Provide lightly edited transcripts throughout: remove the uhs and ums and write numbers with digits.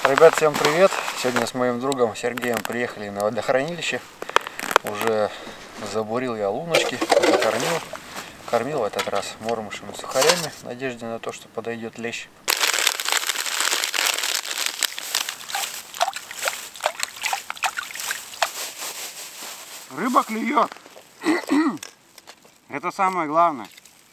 Ребят, всем привет! Сегодня с моим другом Сергеем приехали на водохранилище. Уже забурил я луночки, закормил. Кормил в этот раз мормышами сухарями, в надежде на то, что подойдет лещ. Рыба клюет. Это самое главное.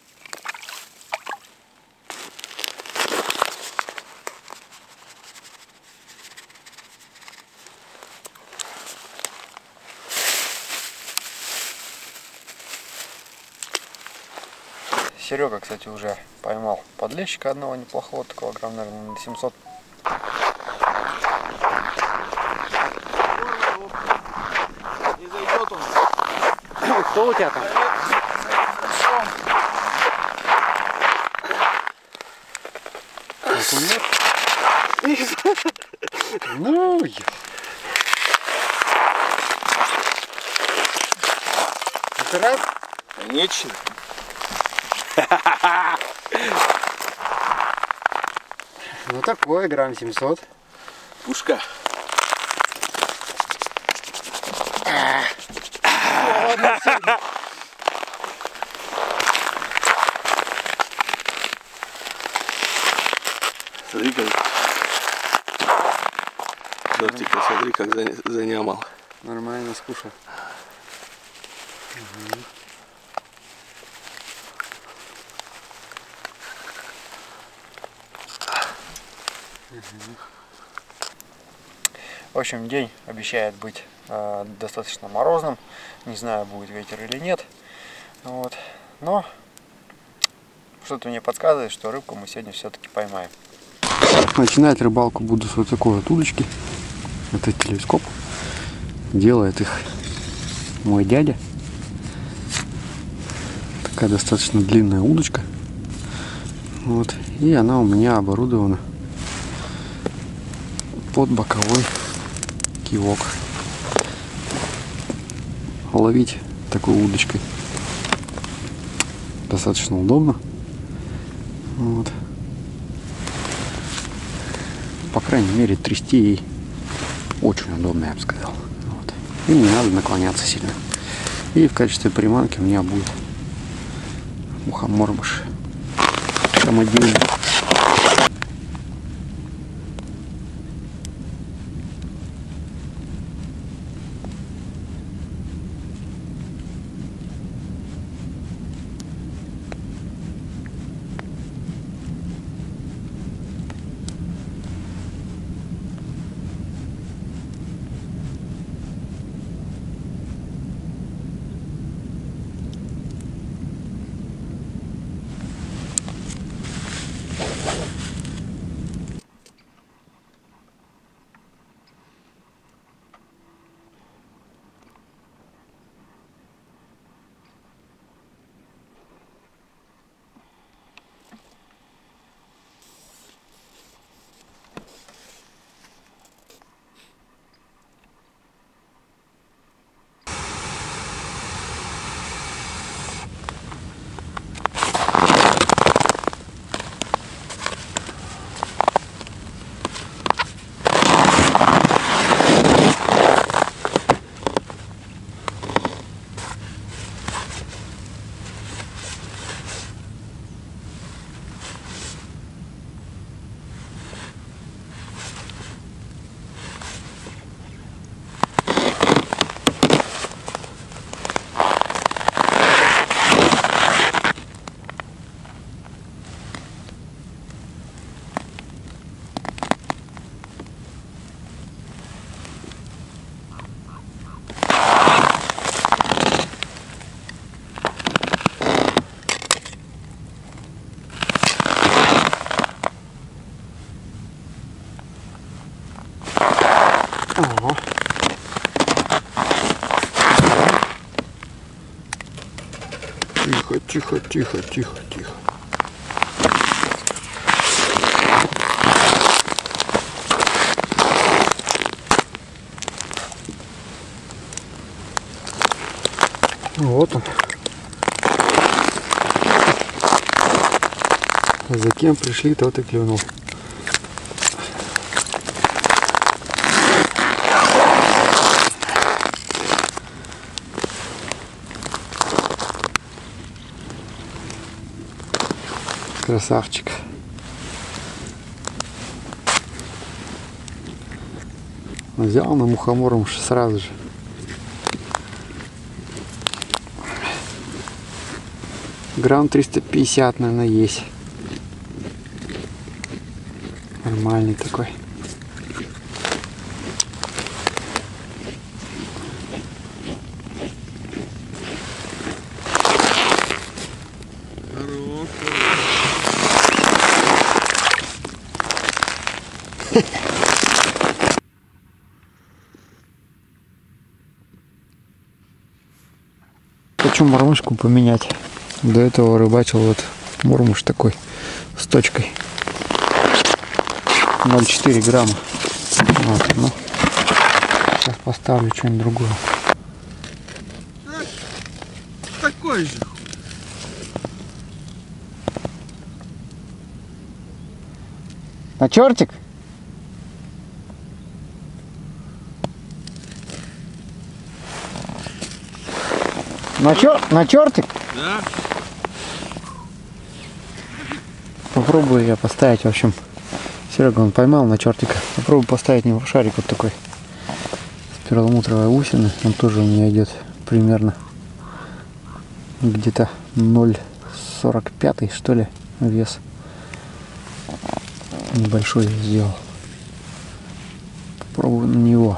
Серега, кстати, уже поймал подлещика одного неплохого, такого грамм, наверное, на 700. Не зайдет он. Кто у тебя там? Ну, это раз? Конечно. Ну такое, грамм 700. Пушка. Смотри как. Тортика, смотри как занямал. Нормально скушал. Угу. В общем, день обещает быть достаточно морозным. Не знаю, будет ветер или нет. Вот. Но что-то мне подсказывает, что рыбку мы сегодня все-таки поймаем. Начинать рыбалку буду с вот такой вот удочки. Это телескоп. Делает их мой дядя. Такая достаточно длинная удочка. Вот. И она у меня оборудована под боковой кивок. Ловить такой удочкой достаточно удобно. Вот. По крайней мере, трясти ей очень удобно, я бы сказал. Вот. И не надо наклоняться сильно. И в качестве приманки у меня будет мухомормыш самодельный. Ага. Тихо, тихо, тихо, тихо, тихо. Вот он. За кем пришли, тот и клюнул. Красавчик. Взял на мухомором сразу же. Грамм 350, наверное, есть. Нормальный такой. Хочу мормышку поменять. До этого рыбачил вот мормыш такой с точкой 0,4 грамма. Вот, ну, сейчас поставлю что-нибудь другое. Такой же. На чертик? На чертик? Да. Попробую я поставить, в общем. Серега он поймал на чертика. Попробую поставить него шарик вот такой. С перламутровой усины. Он тоже у меня идет примерно где-то 0,45 что ли вес. Небольшой я сделал. Попробую на него.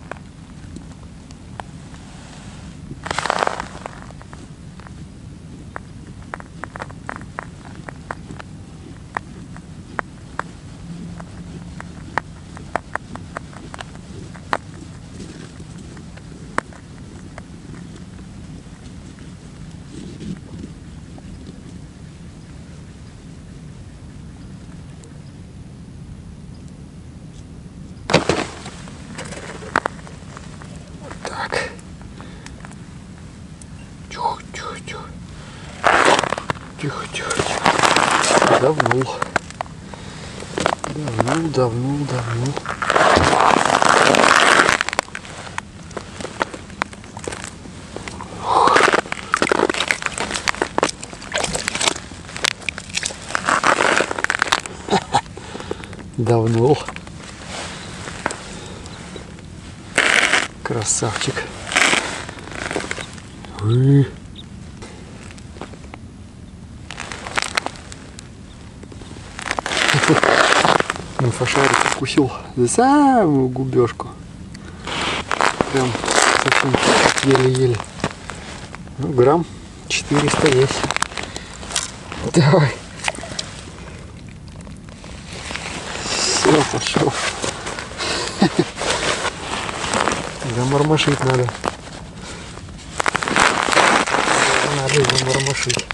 Тихо, тихо, тихо. Давнул. Давнул. Давнул. Красавчик. Инфошарик укусил за самую губежку. Прям совсем еле-еле. Ну, грамм 400 есть. Давай. Все, пошел. Замормошить надо. Надо замормошить.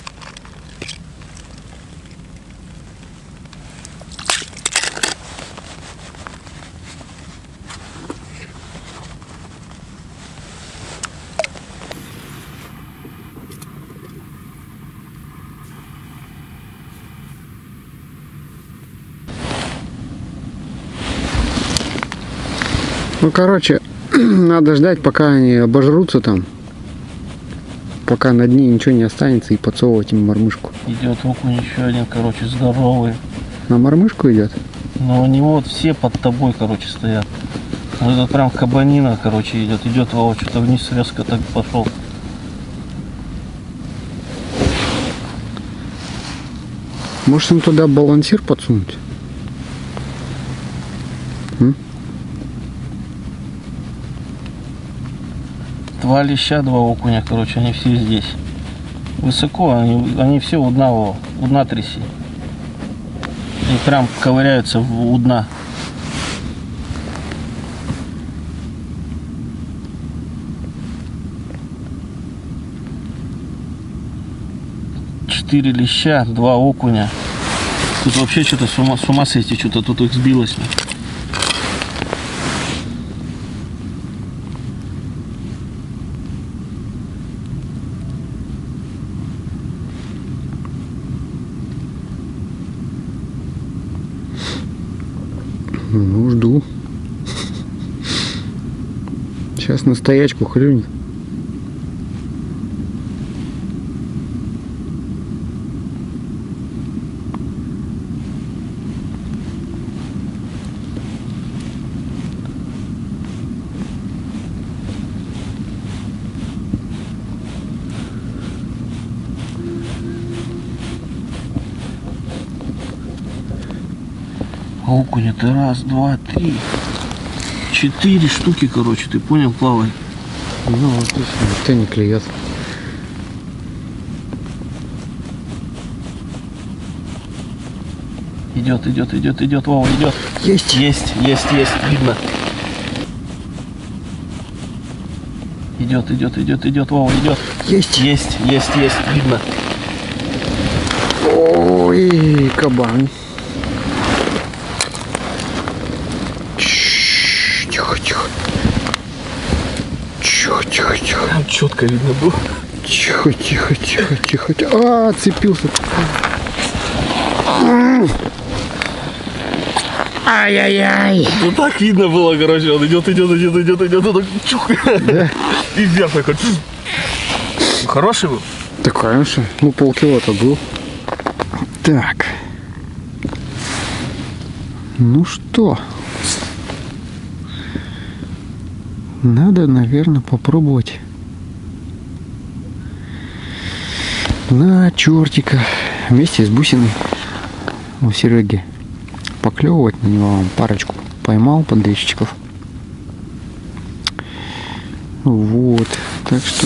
Ну, короче, надо ждать, пока они обожрутся там. Пока на дне ничего не останется, и подсовывать им мормышку. Идет окунь еще один, короче, здоровый. На мормышку идет? Но они вот все под тобой, короче, стоят. Вот этот прям кабанина, короче, идет. Идет Вова, что-то вниз резко так пошел. Может, им туда балансир подсунуть? Два леща, два окуня, короче, они все здесь. Высоко, они все у дна тряси. И прям ковыряются у дна. Четыре леща, два окуня. Тут вообще что-то с ума сойти, что-то тут их сбилось. Ну, жду. Сейчас на стоячку клюнет. окуня-то? Раз, два, три. 4 штуки, короче, ты понял, плавает. Ну, отлично, никто не клюет. Идет, идет, идет, идет, Вова, идет. Есть. Есть, видно. Идет, идет, идет, идет, Вова, идет. Есть. Есть, видно. Ой, кабан. Тихо, тихо. Тихо, тихо, тихо. Там четко видно было. Тихо, тихо, тихо, тихо. А, отцепился. Ай-яй-яй. Ну так видно было, короче, он идет, он так чух. Да? И вверх такой. Хороший был? Да, конечно. Ну, полкило-то был. Так. Ну что? Надо, наверное, попробовать на чертика вместе с бусиной у Сереги поклевывать на него. Парочку поймал подлещиков. Вот. Так что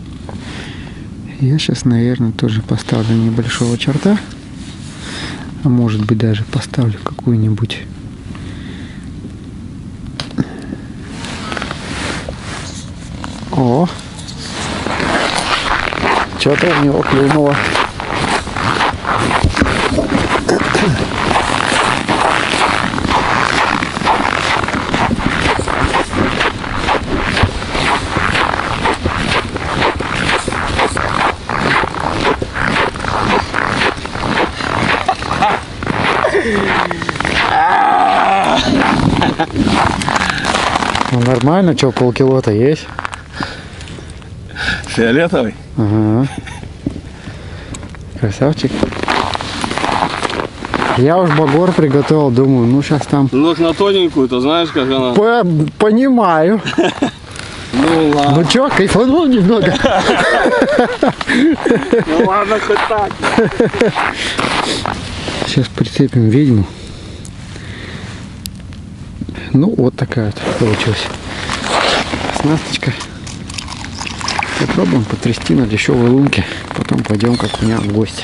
я сейчас, наверное, тоже поставлю небольшого черта. А может быть, даже поставлю какую-нибудь О! Что-то в него клюнуло. Ну нормально, что, полкило-то есть? Фиолетовый? Ага. Красавчик. Я уж багор приготовил, думаю, ну сейчас там... Ну на тоненькую, ты знаешь, как она? Понимаю. Ну ладно. Ну чё, кайфанул немного? Ну ладно, хоть так. Сейчас прицепим ведьму. Ну вот такая вот получилась снасточка. Попробуем потрясти на дешевой лунке. Потом пойдем как у меня в гости.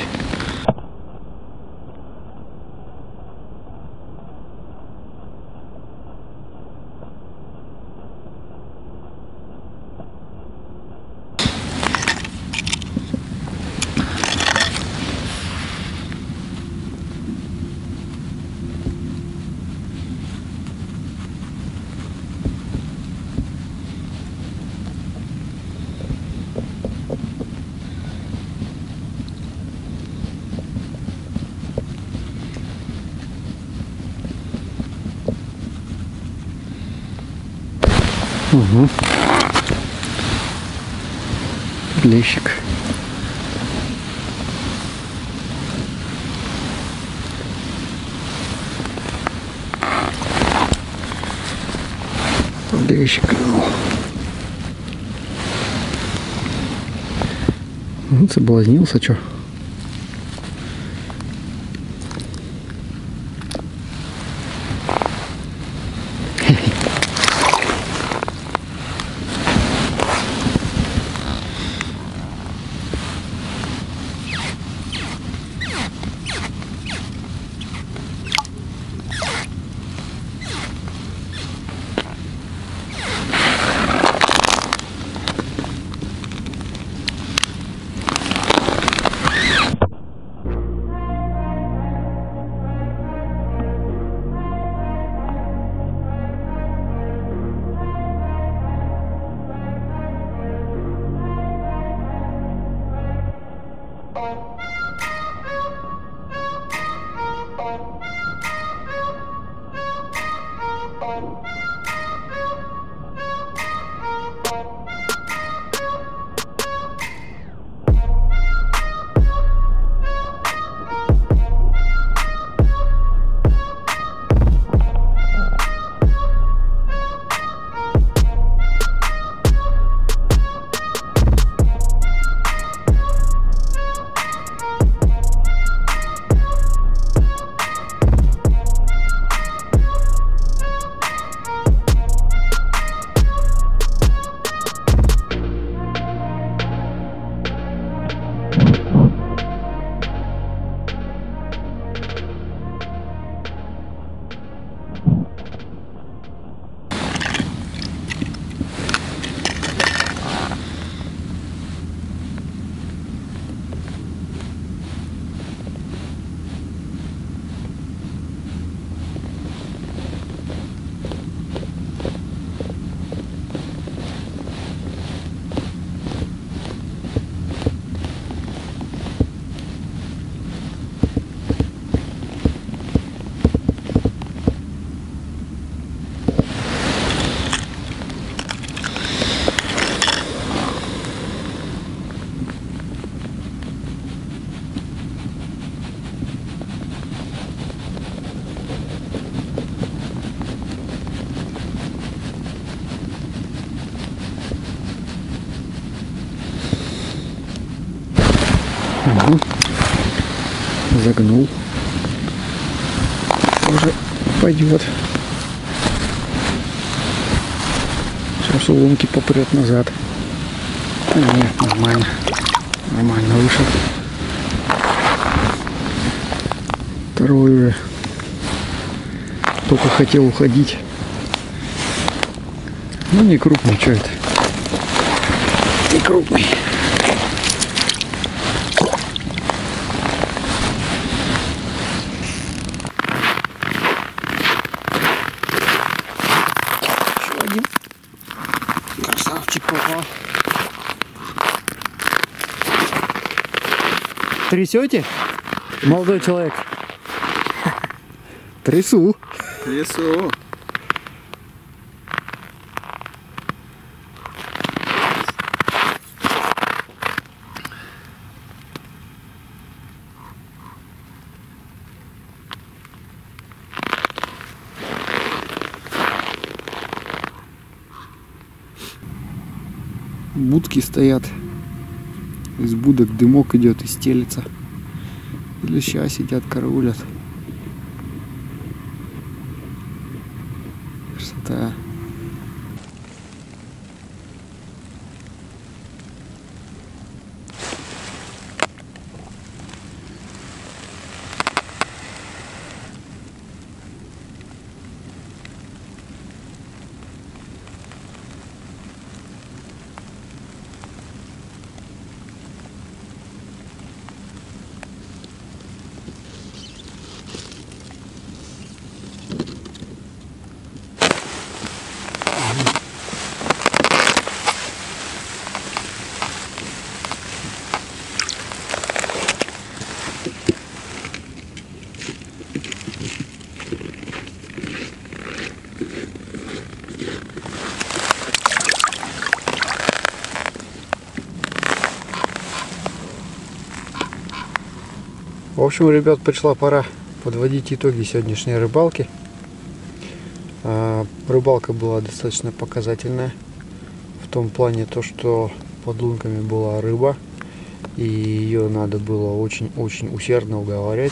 Угу. Лещик. Лещик. Ну, соблазнился, чё? загнул. Уже пойдет. Сейчас уломки попрет назад. Нет, нормально. Нормально вышел. Второй уже. Только хотел уходить. Ну не крупный, что это? Не крупный. Еще один красавчик попал. Трясете, молодой человек? Трясу. Трясу. Будки стоят. Из будок дымок идет и стелится. Леща сидят, караулят. Красота. В общем, ребят, пришла пора подводить итоги сегодняшней рыбалки. Рыбалка была достаточно показательная. В том плане, то, что под лунками была рыба. И ее надо было очень-очень усердно уговаривать.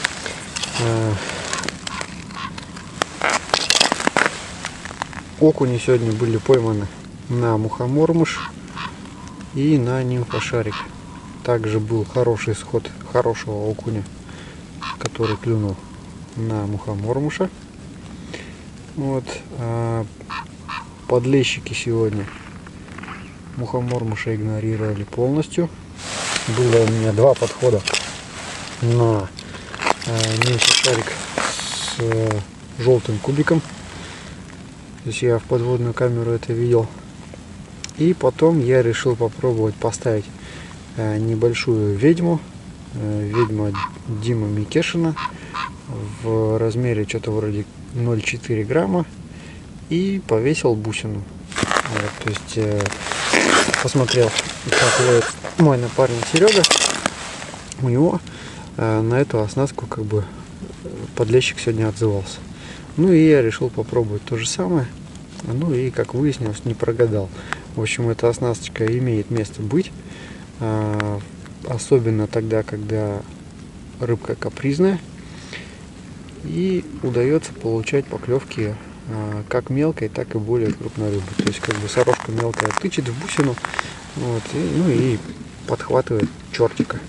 Окуни сегодня были пойманы на мухомормыш и на нимфошарик. Также был хороший сход хорошего окуня, который клюнул на мухомормыша. Вот. Подлещики сегодня мухомормыша игнорировали полностью. Было у меня два подхода на нимфошарик с желтым кубиком. То есть я в подводную камеру это видел. И потом я решил попробовать поставить небольшую ведьму. Ведьма Дима Микешина в размере что-то вроде 0,4 грамма. И повесил бусину. Вот, то есть посмотрел, как ловит мой напарник Серега. У него на эту оснастку как бы подлещик сегодня отзывался. Ну и я решил попробовать то же самое. Ну и, как выяснилось, не прогадал. В общем, эта оснасточка имеет место быть. Особенно тогда, когда рыбка капризная. И удается получать поклевки как мелкой, так и более крупной рыбы. То есть, как бы сорожка мелкая тычет в бусину, вот, ну и подхватывает чертика.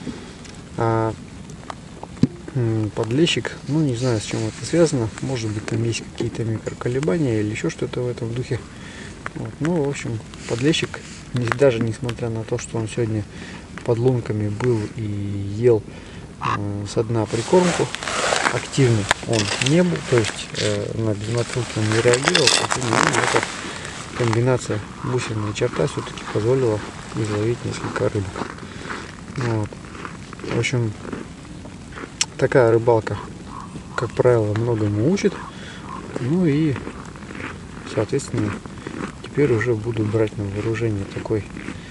Подлещик, ну не знаю, с чем это связано, может быть там есть какие-то микроколебания или еще что-то в этом духе. Вот. Ну, в общем, подлещик, даже несмотря на то, что он сегодня под лунками был и ел со дна прикормку, активный он не был, то есть на безмотрулки он не реагировал, но эта комбинация бусинная черта все-таки позволила изловить несколько рыбок. Вот. В общем, такая рыбалка, как правило, многому учит. Ну и, соответственно, теперь уже буду брать на вооружение такой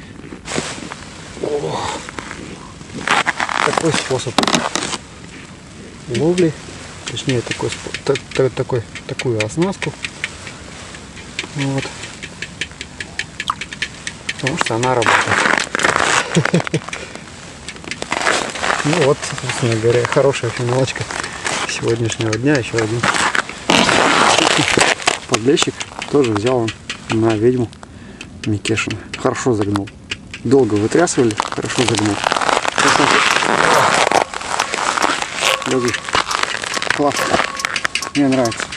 способ ловли, точнее такую оснастку. Вот. Потому что она работает. Ну вот, собственно говоря, хорошая финалочка сегодняшнего дня. Еще один подлещик. Тоже взял он на ведьму Микешина. Хорошо загнул. Долго вытрясывали, хорошо загнул. Классно. Мне нравится.